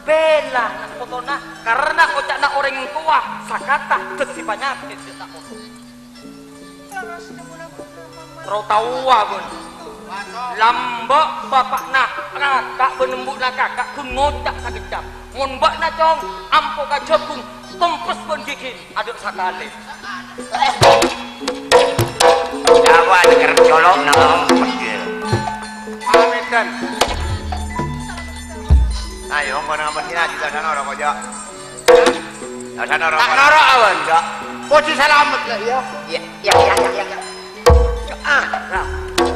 bela nak fotona karena kocak nak orang tua sakata desi penyakit tak foto. Terus tahu abun. Lambok bapak nak kakak benembuk nak kakak kun ngocak sakejap. Mun mbak nak cong ampo kajabung tempes pun gigi aduk sakale. Jawa kerep colok nang pegel. Pamitan. Ayo ngono mesti di sana ora kok, Jak. Sana ora. Tak noro awan, Jak. Poci selamat lah ya. Ya. Nah.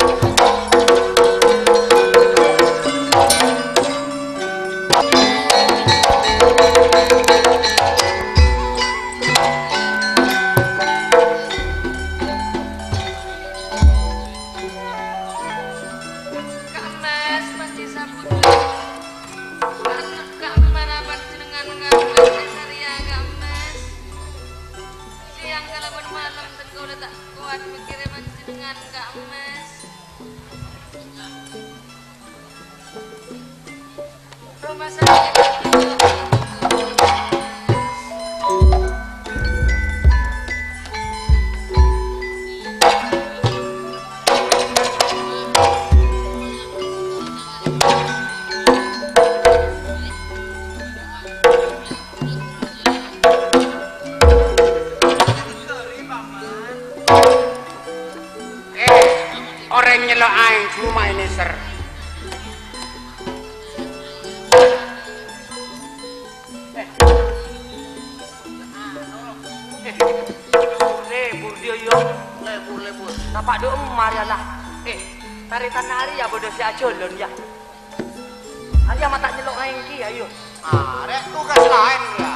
Orang nyelok aing cuma ini ser. Lebur dia yo, lebur. Nampak dia marialah. Taritan nari ya bodoh si acolon ya. Ayo mata nyelok aing ki ayo. Rek tugas lain ya.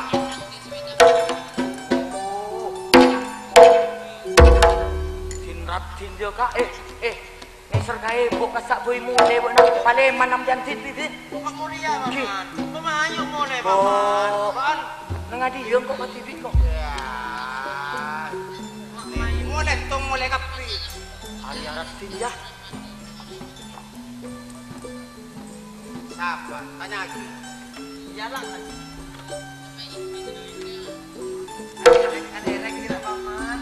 Din dia kak ngeser kae bok kasak boy mule bok nak paleman nam jantit dit. Bukan mulia paman. Pemayu mule paman. Nengadi dia kok mati bit kok. Ya. Mule tung mule kapi. Hari arab din ya. Siapa? Tanya lagi. Iyalah kan. Ada kira paman.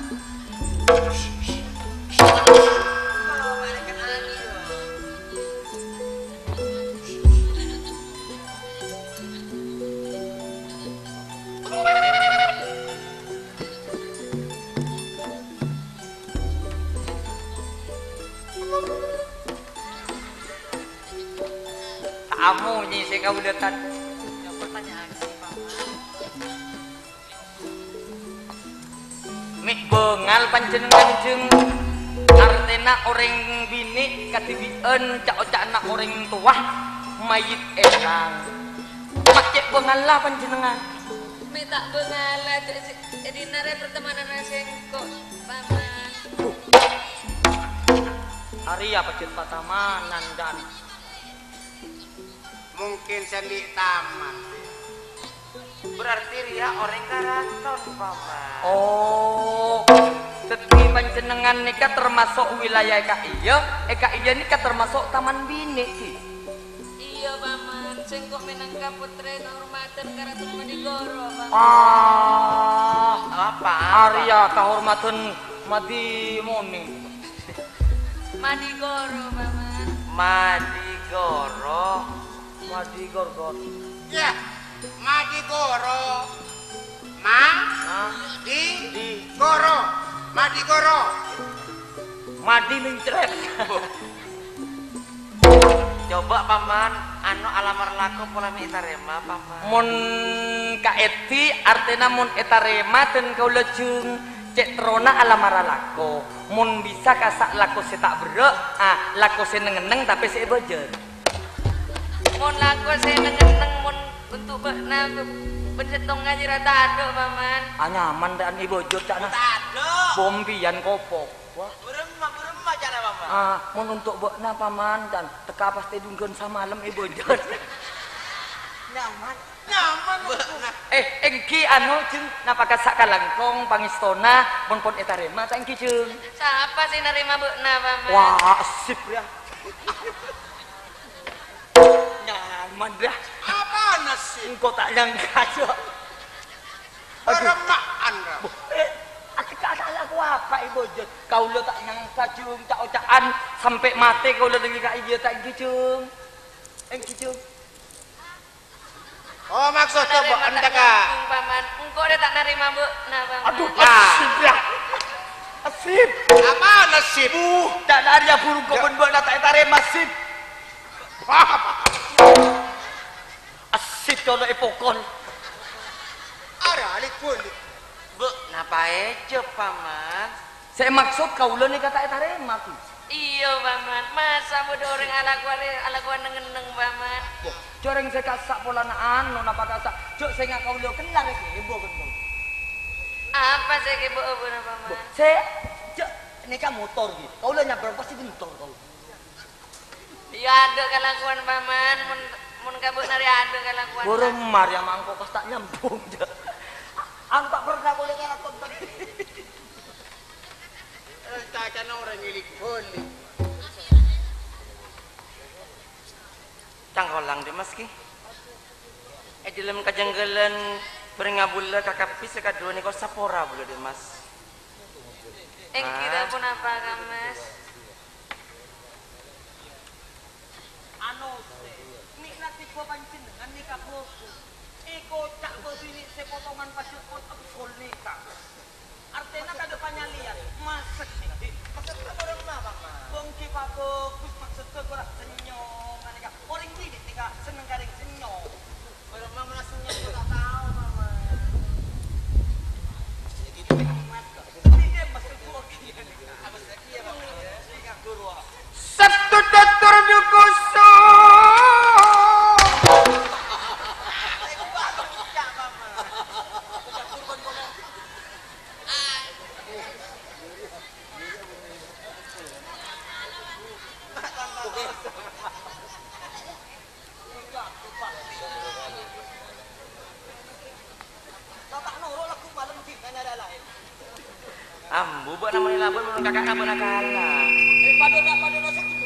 Kamu ni saya kau datang. Yang pertanyaan si paman. Mik bengal panjenengan jeung artena orang bini katibieun cak-cak anak orang tua mayit elang. Make bengal lah panjenengan. Mi tak bengal lah jadi nare pertemanan sengkok paman. Hari apa cet patamanan dan Mungkin sendi taman. Berarti dia orang karaton paman. oh seti panjenengan nikah termasuk wilayah eka iya nikah termasuk taman bini ki. Iya paman, sengkok minangka putre kehormatan Karaton Madigoro paman. Apa? Arya kehormatan Madi Moni. Madigoro paman. Madigoro. Madigorgon. Ya, Madigoro. Goro. Madigoro. Madi mincret. Coba paman, anu alamar laku pola mitarema paman. Mun kaeti artinya mun etarema dan kau lejung cek terona alamara lako. Mun bisa kasak lako setak berek, lako seneng-neng tapi saya bojer. Mun laku saya nengeneng mun untuk bekna pensetong ngaji rata aduk paman. Nyaman dan ibu bojer cak nah. Tado. Bombian kopok. Wah. Beremah cara paman. Mun untuk bekna paman dan teka pasti dungkeun samalam ibu bojer. Nyaman. Engki anu jeung napa kasak kalangkong pangistona mun pon etarema ta engki jeung. Siapa sih nerima bekna paman? Wah, asip ya. Nyaman dah. Apa nas? Engkau tak nyangka jo. Remaan kau. Aku tak salah aku apa ibu jo. Kau lo tak nyangka cung tak ocaan sampai mati kau lo dengi kak iya tak gitu. Gitu. Oh maksudnya bu anda kak. Paman, engkau dia tak nerima bu. Nah paman. Aduh asip ya. Asip. Apa nasib? Tak ada burung kau pun buat tak tarik masip. Asip kalau epokon. Ada alik pun. Bu, napa aja paman? Saya maksud kau lo ni kata tarik mati. Iya paman, masa bodoh orang ala kuan neng paman. Coreng saya kasak pola naan, nona apa kasak. Cuk saya ngak kau lo kenal lagi ibu betul. Apa saya kebo na paman? Saya cuk ini kan motor gitu. Kau lo nyamper pasti motor kau. Ya ada kalakuan paman, mun kabut nari ada kalakuan. Boromar yang mangkok pas tak nyambung je. Aku tak pernah boleh kalakuan tadi. Tak kena orang milik pun. Cangkolang deh mas ki. Dalam kajanggalan beringabula kakapi sekadua ni kau sapora bulu deh mas. Kita pun apa kan mas? Ano ni nanti gua pancing dengan nikah boku. Iko cak begini sepotongan pasir pot aku full nikah. Artinya kada panyalian masak nih. Masak orang apa bang? Bongki bagus maksudnya gua senyum nikah. Orang ini nikah seneng garing senyum. Orang mama senyum gua tak tahu mama. Gitu nikmat kok. Dia maksud gua gini nikah. Apa lagi ya bang? Nikah guru. Satu datar dukuso. Ambu buat nama labun mun kakak kabun akala. Padona segitu.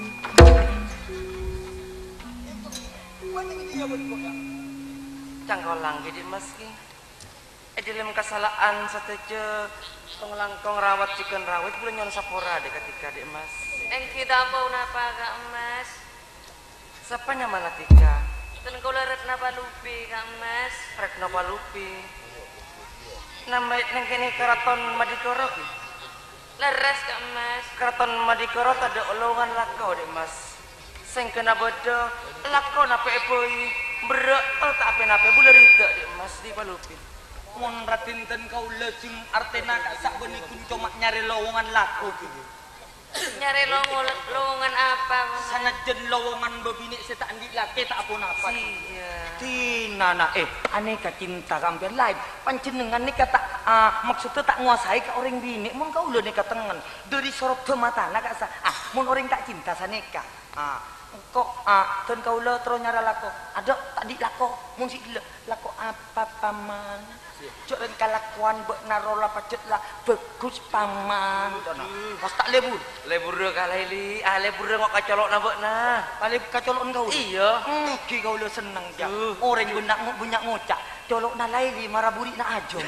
Cangkolang gede mas ki. Dalam kesalahan sateje pengelangkong rawat chicken rawit boleh nyon sapora deh ketika dek mas. Kita mau napa kak mas? Siapa nyamana tika? Dan kau leret napa lupi kak mas? Rek napa lupi? Nama neng kene keraton Madikoro ki. Leres kak mas. Keraton Madikoro ada olongan lakau dek mas. Sing kena bodo lakau napa epoi berek tak apa napa boleh rida dek mas di palupi. Mon ratinten kau lejing artena kak sak benikun cuma nyari lowongan laku gitu. Nyari lowongan apa mas? Sanajan lowongan bebini saya tak andi laki tak apa-apa. Iya. Tina na aneka cinta kampian lain panjenengan ni kata maksudnya tak nguasai ke orang bini mun kau lo neka tengen dari sorot ke mata nak kasa mun orang tak cinta saneka kok ten kau lo terus nyara lako ada tadi lako mun si lako apa paman cok dan kalakuan buat narola pacet lah bagus paman pas tak lebur Lebur kalaili lebur ngok kacolok na bok na. balik kacolok kau Iya. ki kau lo seneng ja orang bunyak ngocak colok na laili maraburi na ajom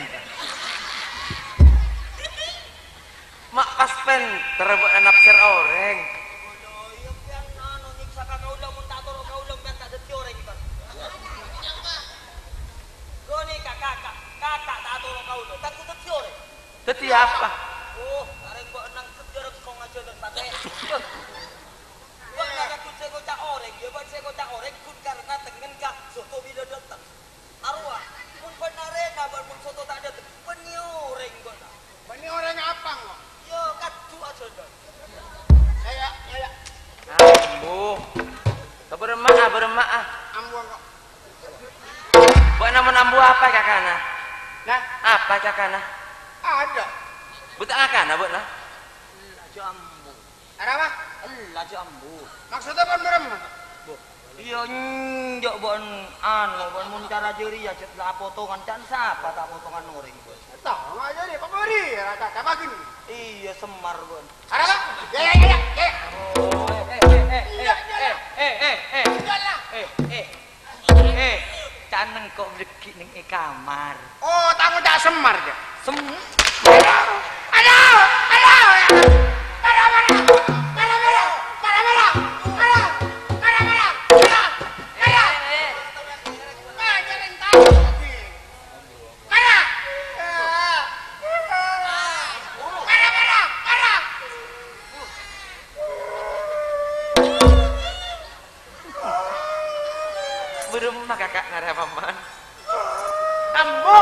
Mak kaspen terebut nafsir orang. Teti apa? Oh, areng mbok nang sejarah kok ngajo dan pakai. Mbok nak kucek kocak oreng, ya mbok kocak oreng kun karena tengen ka soto bila datang. Arwah, mun benare na mun soto tak datang. Beni oreng mbok. Bani orang apa kok? Yo kadu aja ndon. Saya. Ambu. Beremaah. Ambu kok. Buat nama ambu apa kakana? Nah, Apa kakana? ada. Buta kakana buat nah. Jambu. Ada apa? Allah jambu. Maksudnya kan berem? Iya njok bon bon mun cara jeri ya cet lah potongan can siapa tak potongan oreng. Tahu aja deh, pemberi rata apa gini? Iya semar bon. Ada apa? Ya. kan kok beki ning kamar. Oh, tamu tak semar ya. Berumah kakak ngarep paman. Ambo.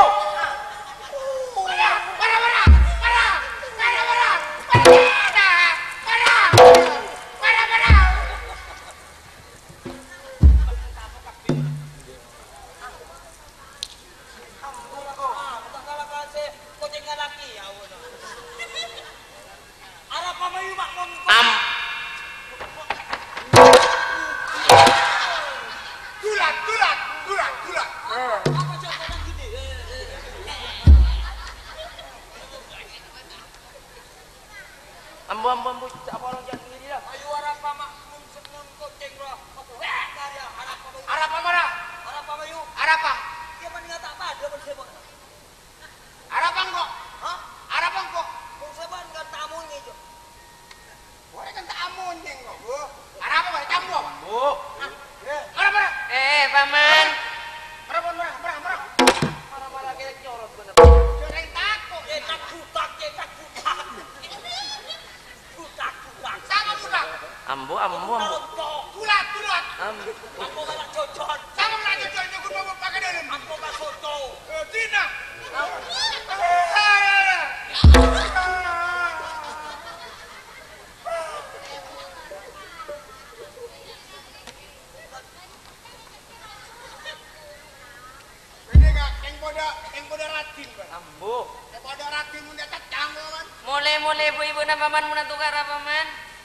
Ambo cak bolong jangan gini dah. Ayo arah pamak mun koceng roh. Arah pamara. Arah pamayu. Arah pa. Dia man ngata apa dia bersebut. Arah pangko. Hah? Arah pangko. Kung saban kan tamunya itu. Boleh kan tamunya kok, Bu. Arah apa bae cambo? Bu. Arah mana? Paman. Marah. Marah kayak nyorot bener. Jangan takut. Cetak butak. Sama budak. Ambo. Bulat. Ambo galak cocot. Sama lagi cocok nyukur bawa pakai dalam. Ambo gak soto. Tina. Ini enggak yang pada ratin, Bang. Ambo. Yang pada ratin mun dekat canggo, Man. Mulai ibu na paman menantu kara paman.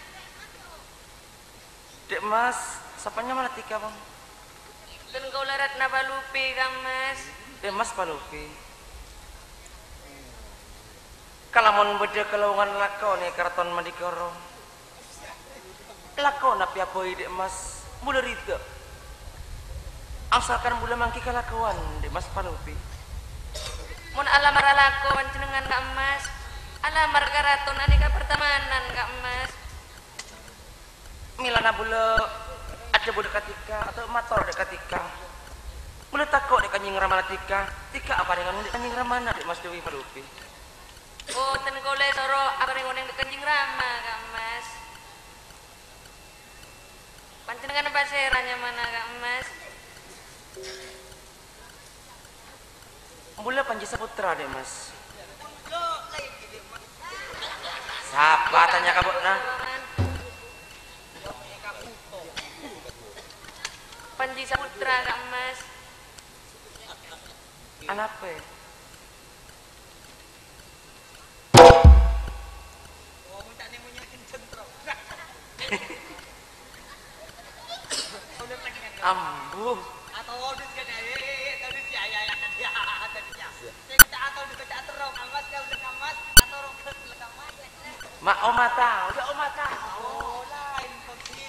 Dek Mas, sapanya mana tika bang? Kan kau larat na palupi kan Mas. Dek Mas palupi. Kalamon beda kelawangan lakau nih karaton mandikoro. Lakau na piapoy Dek Mas, mula rita. Asalkan mula mangki kalakawan Dek Mas palupi. Mun alamar alako panjenengan Kak Mas. Alamar karaton aneka pertemanan Kak Mas. Milana bula ada budak ketika atau motor dekat tika. Mula takut dekat Kanjeng Rama tika. Tika apa dengan Kanjeng Rama Dek Mas Dewi Palupi. Oh, ten kole soro apa dengan Kanjeng Rama Kak Mas. Panjenengan paseranya mana Kak Mas? Mula Panji Saputra Dek Mas. Siapa tanya kabut nah? Panji Saputra Kak Mas. Anape? Oh, minta nih punya kenceng bro. Ambu. Atau audit kan ya? Tadi sih ya tadi ya. Saya kita atau dibaca terus Mas kalau udah Mas atau roket lekam aja. Mak Oma tahu, udah Oma tahu. Oh, lain penting.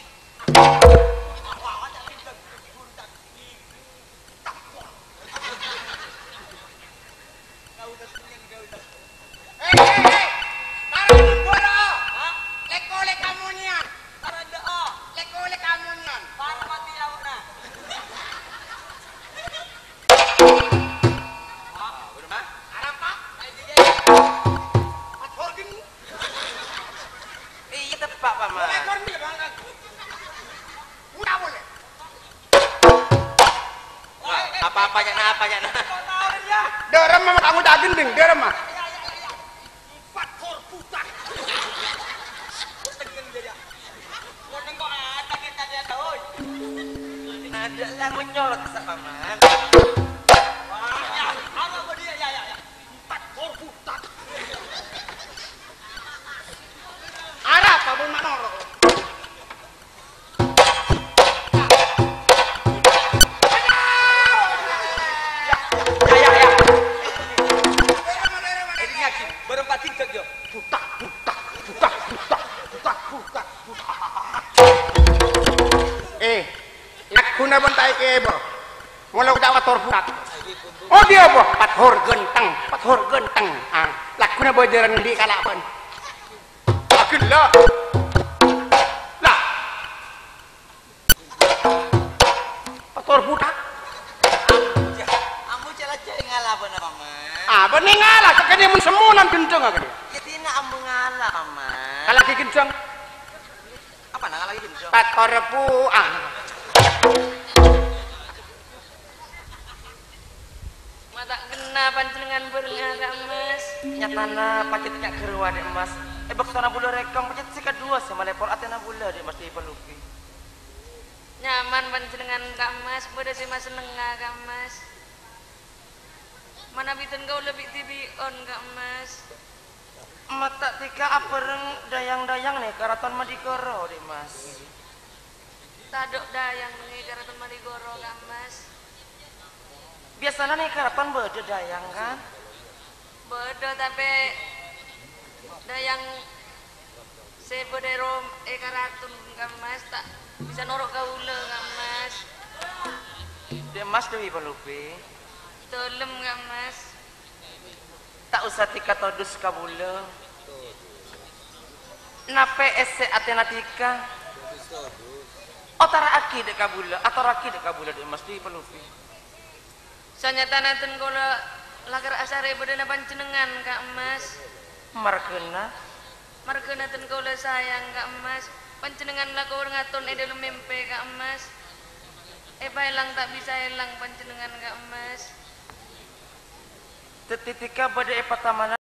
Apa-apanya nah. Derem mah kamu tak gending, derem mah. Empat kor putak. Tegeng dia. Kodeng kok ada kita dia tahu. Ada lah menyorot sama man. Wah, ya, apa dia ya. Empat kor putak. Arah apa pun manor. Berempat tingkat yo. Putak. Nak guna bentai ke bo. Walau tak wator putak. Oh dia apa? Pathor genteng. Ah, lakuna bojaran di kalapan. Akhirlah. Lah. Pathor putak. Ambu celaca ngalah bener Mas. Ah, bening ngalah kakek mun semunan kenceng akeh. Ya tina ambu ngalah Mas. Kalaki kenceng. Apa nang lagi gitu? Pathor pu ah. Mata kena panjenengan berenga Kak Mas. Nyatana pacet kak gerwa dek Mas. Bektona bulu rekong pacet sika dua sama lepol atena bula dek Mas di peluki. Nyaman panjenengan Kak Mas, beda si Mas seneng Kak Mas. Mana bitin kau lebih tibion Kak Mas. Mata tika apereng dayang-dayang nih karaton Madigoro dek Mas. Tadok dayang nih karaton Madigoro Kak Mas. Biasanya nih karaton beda dayang kan? Beda tapi dayang sebodero karaton Kak Mas tak bisa norok kaula Kak Mas. Dek Mas dewi pelupi. Tolem Kak Mas. Tak usah tika todus kabula. Nape ese atena tika? Otara aki dek kabula, atau raki dek kabula dek Mas dewi pelupi. Sanyata nanten kula lagar asare bedana panjenengan Kak Mas. Margena ten kula sayang Kak Mas. Panjenengan laku ngaton dalam mimpi Kak Mas. Bailang tak bisa elang panjenengan Kak Mas. Tetitika pada patamana